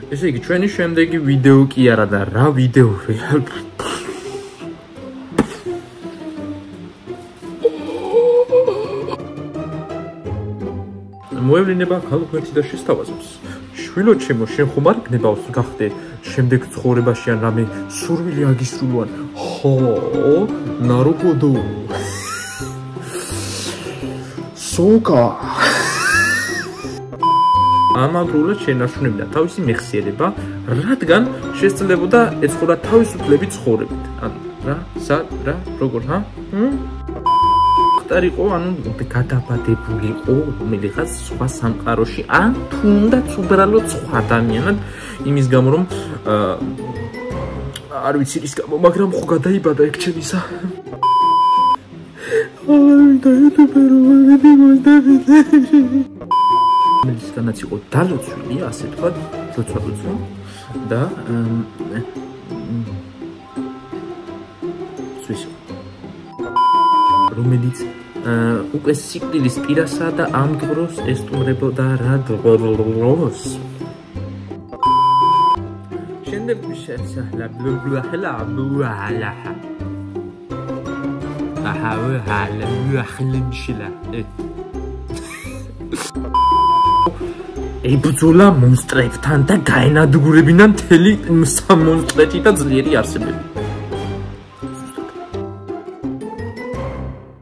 ესე იგი, ჩვენი შემდეგი ვიდეო კი არა და რა ვიდეო მოევლინება ქალ გვერდში და შესთავაზებს. შვილო ჩემო, შენ ხომ არ გნებავს გახდე შემდეგ ცხოვრებაში ან რამე სურვილი აგისრულვან. ხო, ნაროკოდო. სოკა. ამავდროულად შენარჩუნებდა თავისი მეხსიერება, რადგან შესძლებოდა ეწყურა თავისუფლები ცხოვრებით. ანუ რა, სად, რა, როგორ, ჰა? იყო, ანუ გადაბადებულიყო რომელიღაც სხვა სამყაროში, ან თუნდაც უბრალოდ სხვა ადამიანად, იმის გამო რომ არ ვიცი რის გამო, მაგრამ ხო გადაიბადა ეგ ჩემისა. რომელიცგანაც იყო დალოცვილი, ასე თქვა, ლოცვა და რომელიც უკვე სიკვდილის პირასა და ამ დროს ესტუმრებოდა რა დროს. შემდეგ შესაძლოა ებრძოლა მონსტრებთან და გაენადგურებინა მთელი სამონსტრეთი და ძლიერი არსებები.